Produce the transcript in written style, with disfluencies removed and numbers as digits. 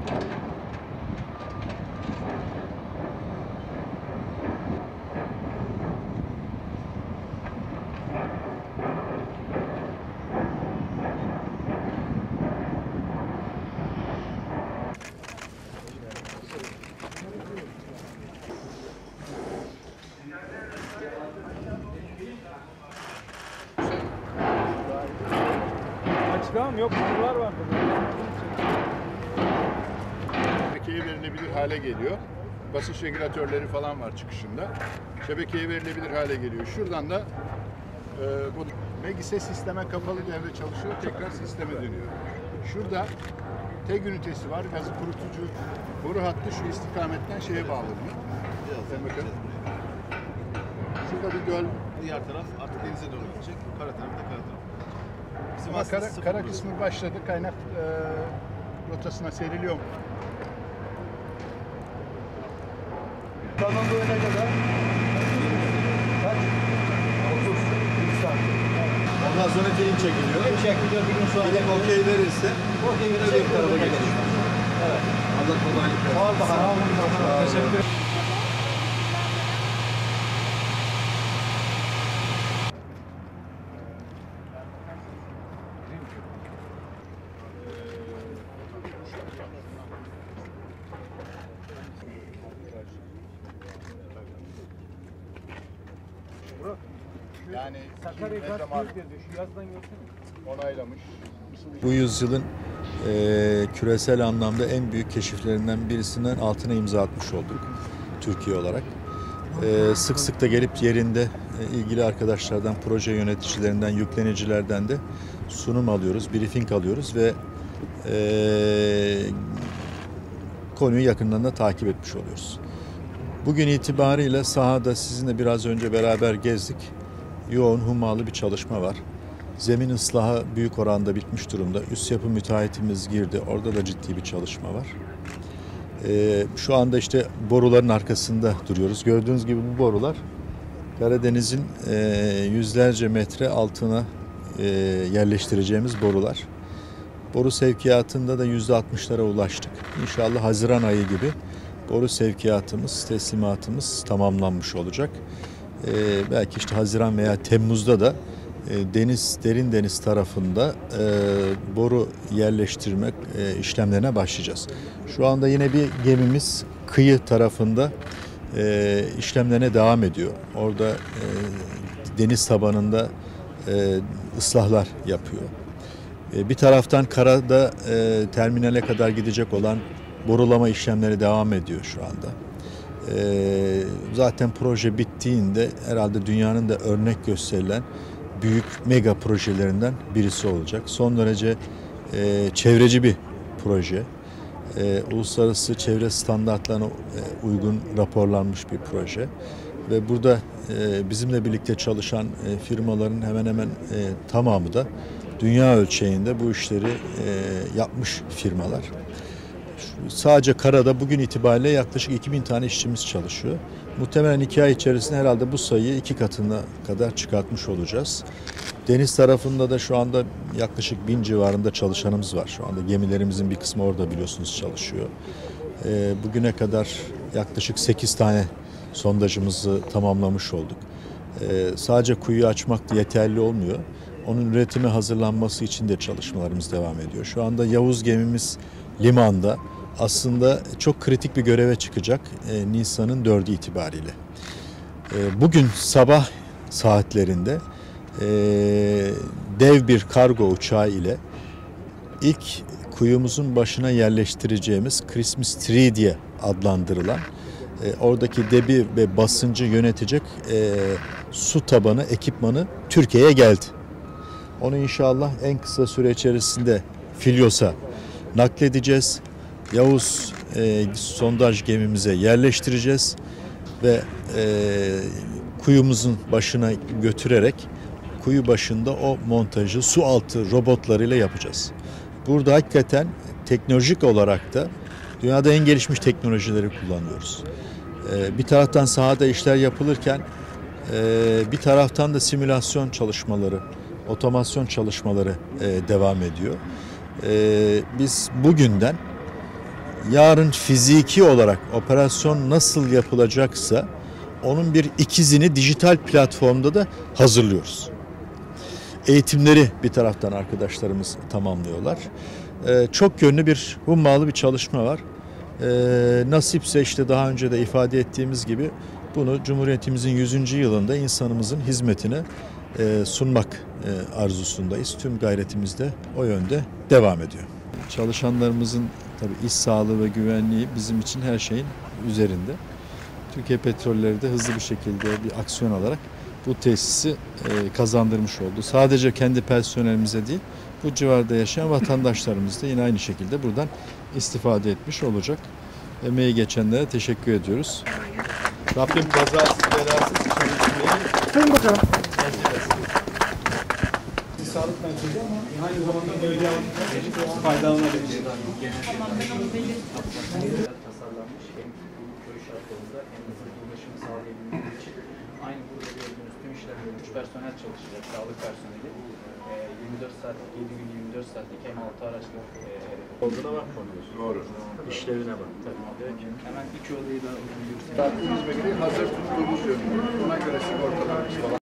Açıklamam yok, bunlar var. Şebekeye verilebilir hale geliyor. Basınç regülatörleri falan var çıkışında. Şebekeye verilebilir hale geliyor. Şuradan da bu Megise sisteme kapalı devre çalışıyor. Tekrar sisteme dönüyor. Şurada TEG ünitesi var. Gazı kurutucu boru hattı şu istikametten şeye bağlanıyor. Bakın. Şurada bir göl. Diğer taraf artık denize doğru gidecek. Kara tarafı da kara tarafı. Ama kara kısmı başladı. Kaynak rotasına seriliyor. Tamam böyle kadar. Kaç? 30 santim. Ondan sonra film çekiliyor. Bir şekilde bir gün sonra. Bir de okey verirse Okey öbür tarafa geçelim. Evet. Allah kolaylık versin. Sağ ol bakalım. Teşekkür ederim. Yani Sakarya ne gaz zaman büyük dedi. Şu yazdan görsene. onaylamış. Bu yüzyılın küresel anlamda en büyük keşiflerinden birisinden altına imza atmış olduk Türkiye olarak. Sık sık da gelip yerinde ilgili arkadaşlardan, proje yöneticilerinden, yüklenicilerden de sunum alıyoruz, briefing alıyoruz ve konuyu yakından da takip etmiş oluyoruz. Bugün itibariyle sahada sizinle biraz önce beraber gezdik. Yoğun, hummalı bir çalışma var. Zemin ıslahı büyük oranda bitmiş durumda. Üst yapı müteahhitimiz girdi. Orada da ciddi bir çalışma var. Şu anda işte boruların arkasında duruyoruz. Gördüğünüz gibi bu borular Karadeniz'in yüzlerce metre altına yerleştireceğimiz borular. Boru sevkiyatında da %60'lara ulaştık. İnşallah Haziran ayı gibi boru sevkiyatımız, teslimatımız tamamlanmış olacak. Belki işte Haziran veya Temmuz'da da derin deniz tarafında boru yerleştirmek işlemlerine başlayacağız. Şu anda yine bir gemimiz kıyı tarafında işlemlerine devam ediyor. Orada deniz tabanında ıslahlar yapıyor. Bir taraftan karada terminale kadar gidecek olan borulama işlemleri devam ediyor şu anda. Zaten proje bittiğinde herhalde dünyanın da örnek gösterilen büyük mega projelerinden birisi olacak. Son derece çevreci bir proje. Uluslararası çevre standartlarına uygun raporlanmış bir proje. Ve burada bizimle birlikte çalışan firmaların hemen hemen tamamı da dünya ölçeğinde bu işleri yapmış firmalar. Sadece karada bugün itibariyle yaklaşık 2000 tane işçimiz çalışıyor. Muhtemelen 2 ay içerisinde herhalde bu sayıyı 2 katına kadar çıkartmış olacağız. Deniz tarafında da şu anda yaklaşık 1000 civarında çalışanımız var. Şu anda gemilerimizin bir kısmı orada biliyorsunuz çalışıyor. Bugüne kadar yaklaşık 8 tane sondajımızı tamamlamış olduk. Sadece kuyu açmak yeterli olmuyor. Onun üretime hazırlanması için de çalışmalarımız devam ediyor. Şu anda Yavuz gemimiz limanda aslında çok kritik bir göreve çıkacak Nisan'ın 4'ü itibariyle. Bugün sabah saatlerinde dev bir kargo uçağı ile ilk kuyumuzun başına yerleştireceğimiz Christmas Tree diye adlandırılan oradaki debi ve basıncı yönetecek su tabanı ekipmanı Türkiye'ye geldi. Onu inşallah en kısa süre içerisinde Filyos'a nakledeceğiz. Yavuz sondaj gemimize yerleştireceğiz ve kuyumuzun başına götürerek kuyu başında o montajı su altı robotlarıyla yapacağız. Burada hakikaten teknolojik olarak da dünyada en gelişmiş teknolojileri kullanıyoruz. Bir taraftan sahada işler yapılırken bir taraftan da simülasyon çalışmaları, otomasyon çalışmaları devam ediyor. Biz bugünden yarın fiziki olarak operasyon nasıl yapılacaksa onun bir ikizini dijital platformda da hazırlıyoruz. Eğitimleri bir taraftan arkadaşlarımız tamamlıyorlar. Çok yönlü bir hummalı bir çalışma var. Nasipse işte daha önce de ifade ettiğimiz gibi bunu Cumhuriyetimizin 100. yılında insanımızın hizmetine sunmak arzusundayız. Tüm gayretimiz de o yönde devam ediyor. Çalışanlarımızın tabii iş sağlığı ve güvenliği bizim için her şeyin üzerinde. Türkiye Petrolleri de hızlı bir şekilde bir aksiyon alarak bu tesisi kazandırmış oldu. Sadece kendi personelimize değil, bu civarda yaşayan vatandaşlarımız da yine aynı şekilde buradan istifade etmiş olacak. Emeği geçenlere teşekkür ediyoruz. Rabbim kazasız belasız çalışmayı Sağlık merkezi ama aynı zamanda böyle faydalanabilir. Tasarlanmış hem bu köy şartlarında hem hızlı ulaşımı sağlayabilmek için aynı burada gördüğünüz tüm işlemde 3 personel çalışacak, sağlık personeli. 24 saatlik, 7 gün 24 saatlik hem 6 araçla olduğuna bakmıyoruz. Doğru. İşlerine bak. Tabii. Hemen iki odayı da Sattığımız bekleyi hazır tuttuğumuz yönü. Buna göre sigortalarımız falan.